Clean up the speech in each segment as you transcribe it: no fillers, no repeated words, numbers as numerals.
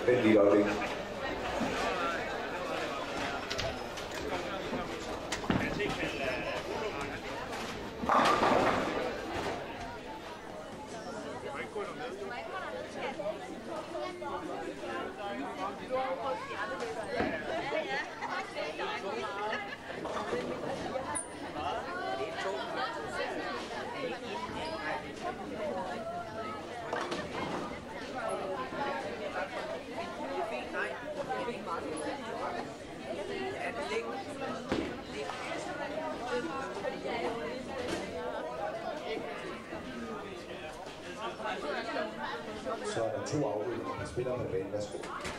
Vent lige et øjeblik. Så er der 2 afdelinger, der spiller med banen. Værsgo.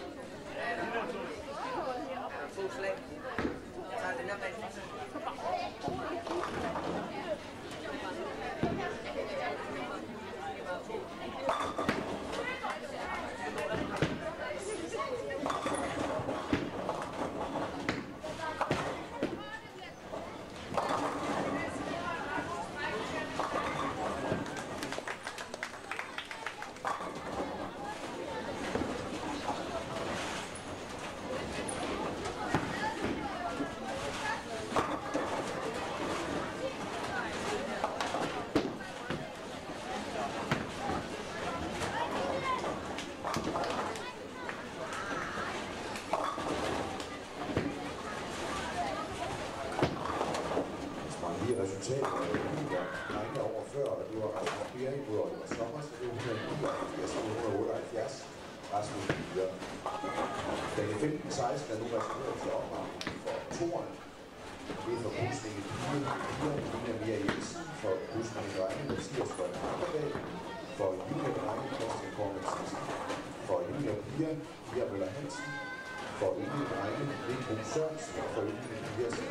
Resultatet af Oliver drengene over før, og du har Rasmus Bjerg mod Oliver Sommer, så det er 179-178, Rasmus Bjerg. Dagen 15-16 er nu reserveret til opvarmning for toren. Det er for Pusningen 4, Nina Mia Jensen, for Pusningen drengene Mathias Frøen Harkerdal, for Julia drengene Christian Kormen Sissi, for Julia Pia, Pia Møller Hansen, for Julia drengene Nico Sørensen, og for Julia Piasen.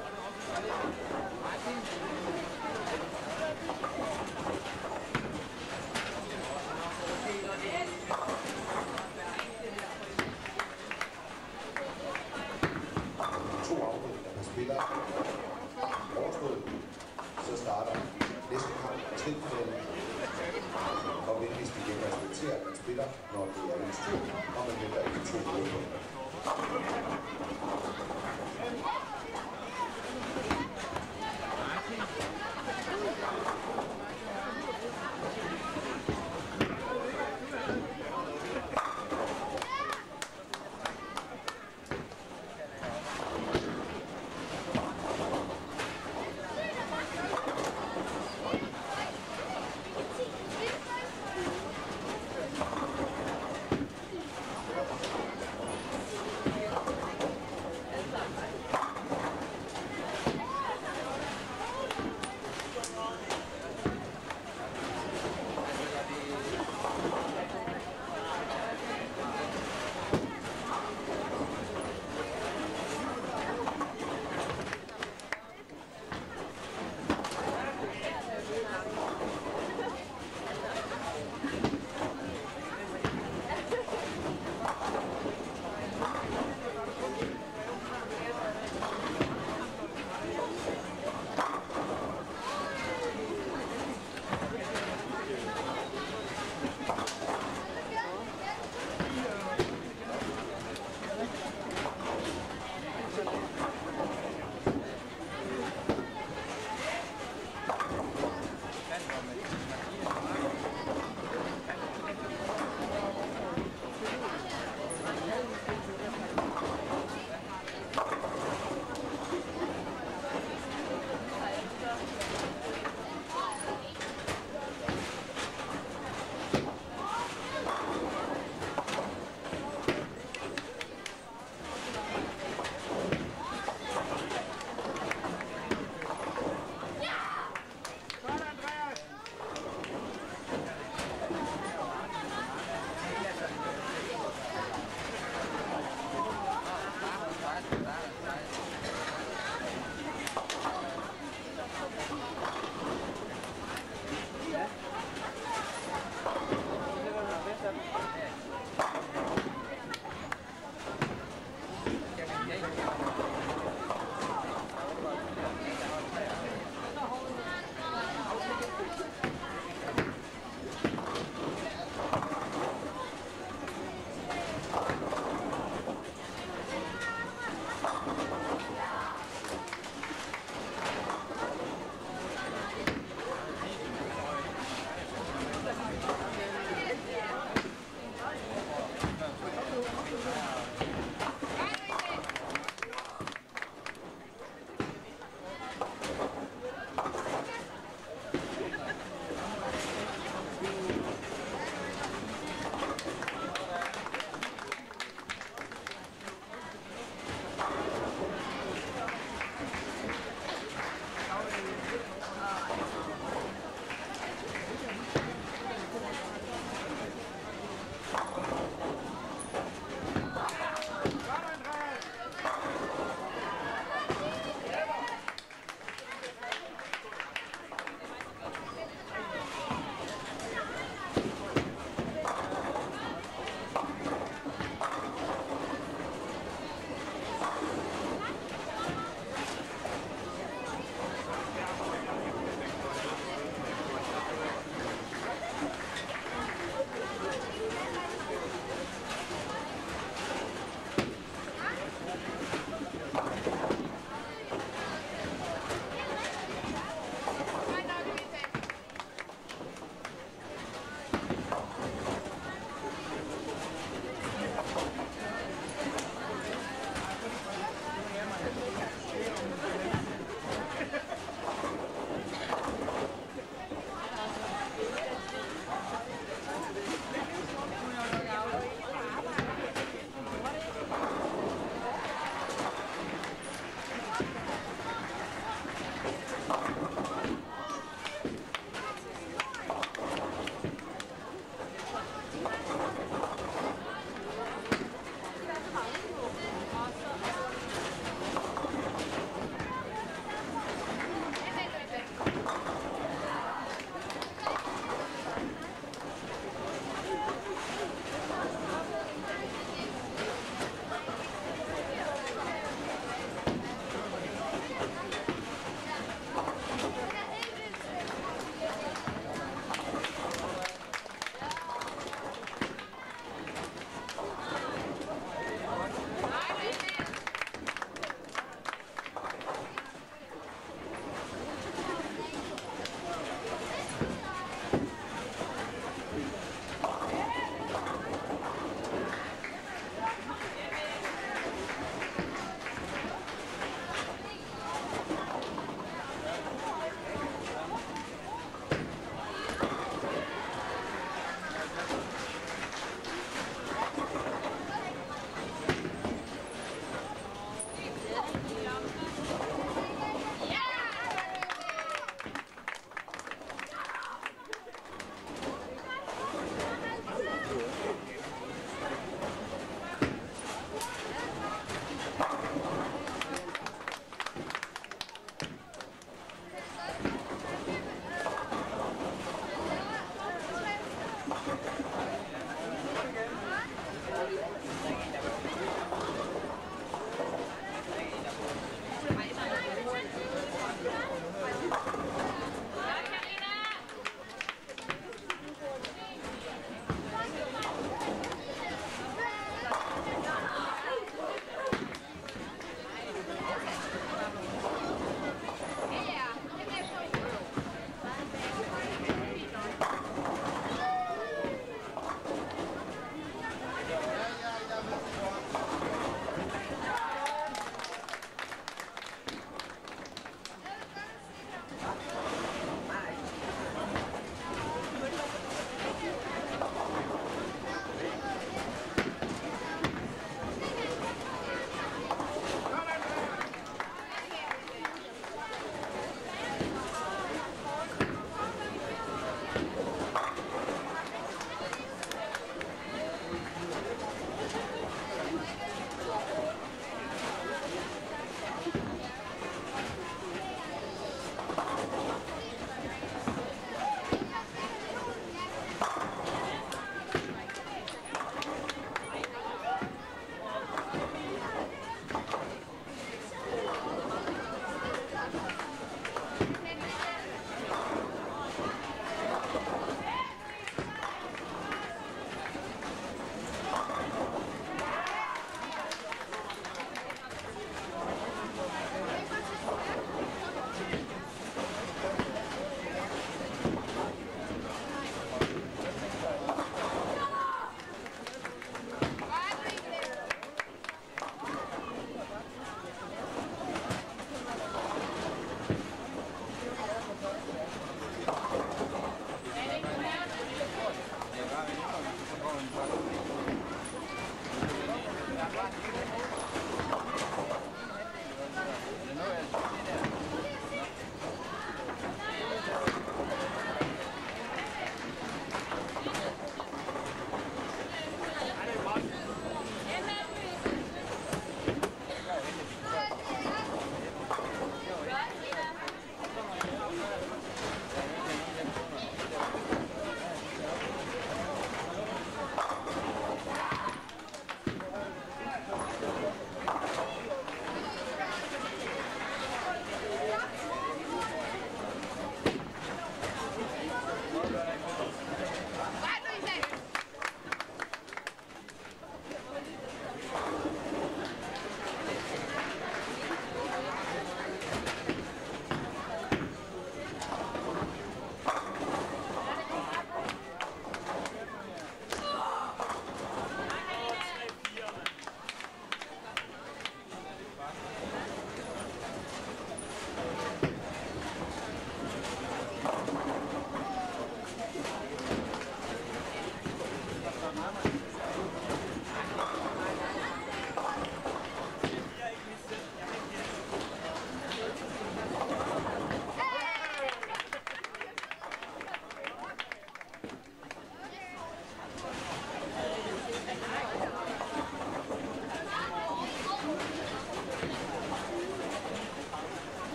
To afdelinger, der spiller overstået, så starter næste kamp af trinfinalen. Og venligst igen respekterer, at man spiller, når det er en tur, og man venter ikke 2 minutter.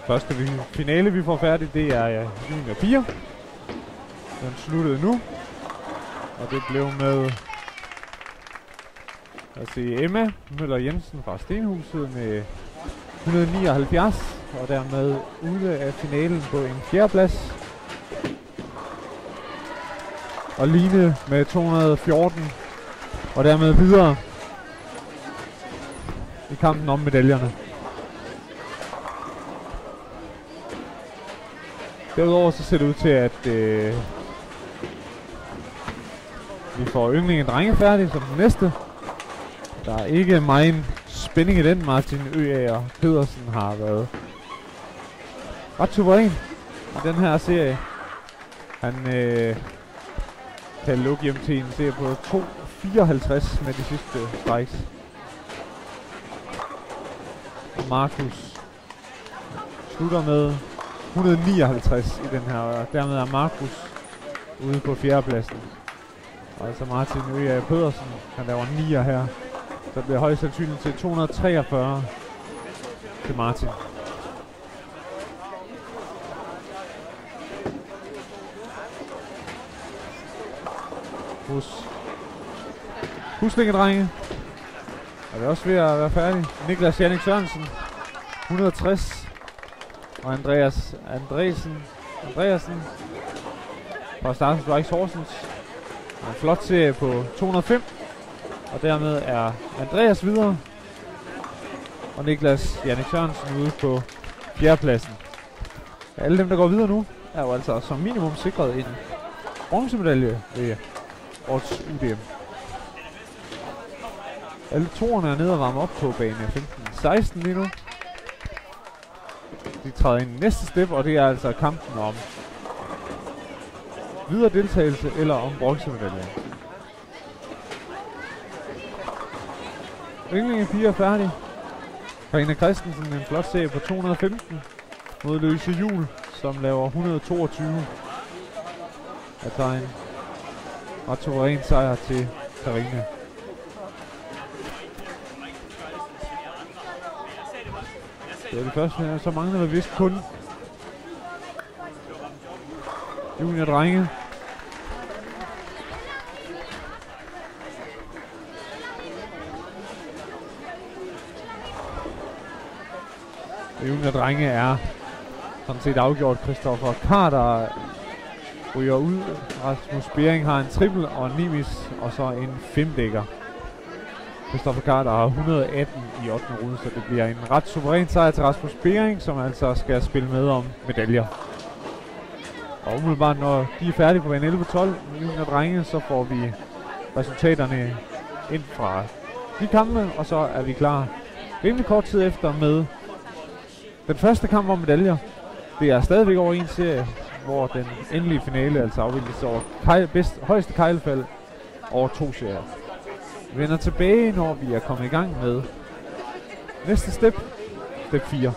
Første finale, vi får færdigt, det er junior 4. Den sluttede nu. Og det blev med Emma Møller Jensen fra Stenhuset med 179. Og dermed ude af finalen på en 4. plads. Og Line med 214. Og dermed videre i kampen om medaljerne. Derudover så ser det ud til, at vi får yndlinge drenge færdig som den næste. Der er ikke meget spænding i den. Martin Øager Pedersen har været ret suveræn i den her serie. Han kan lukke hjem til en serie på 2.54 med de sidste strikes. Markus slutter med 159 i den her, og dermed er Markus ude på 4. pladsen. Og altså Martin Øager Pedersen, han laver 9'er her. Så bliver højst sandsynligt til 243 til Martin. Hos Huslingedrenge er det også ved at være færdig. Niklas Jannik Sørensen 160 og Andreasen fra Stars Strikes Horsens. En flot serie på 205. Og dermed er Andreas videre. Og Niklas Jannik Sørensen ude på 4. pladsen. Alle dem, der går videre nu, er jo altså som minimum sikret en bronzemedalje ved årets UDM. Alle toerne er nede og varme op på bane 15-16 lige nu. De træder ind i næste step, og det er altså kampen om videre deltagelse eller om bronzemedalje. Yndlinge 4 er færdig. Karina Christensen en flot serie på 215 mod Louise Juhl, som laver 122. Der tager en ret suveræn sejr til Karina. Det er det første her, så mangler vi vist kun junior drenge. Junior drenge er sådan set afgjort. Christoffer Carter ryger ud. Rasmus Bering har en triple og en Nimis og så en 5-dækker. Christoffer Carter har 118 i 8. runde, så det bliver en ret suveræn sejr til Rasmus Bering, som altså skal spille med om medaljer. Og umiddelbart når de er færdige på bane 11-12 junior drenge, så får vi resultaterne ind fra de kampe, og så er vi klar rimelig kort tid efter med den første kamp om medaljer. Det er stadigvæk over en serie, hvor den endelige finale altså afvikles over højeste kejlefald over 2 serier. Vi vender tilbage, når vi er kommet i gang med næste step, step 4.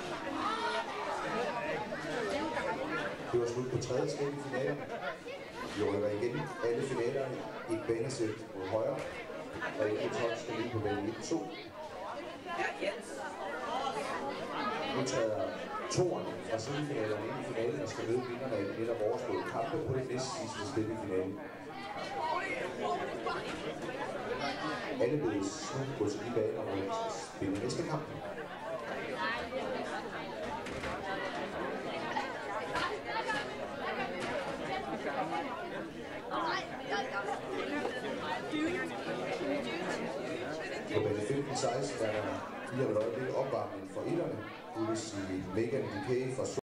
Det var slut på 3. step i finalen. Vi rykker igen alle finalerne. Et banesæt mod højre. Og et hold skal lige på bane 1-2. Nu træder toerne fra semifinalerne ind i finalen og skal møde vinderne af netop overstået kampe på det næste sidste spil i finalen. Alle vil nu gå til de baner, hvor de skal spille næste kamp. På bane 15-16 er der lige om et øjeblik opvarmning for etterne. Det vil sige Megan Decay fra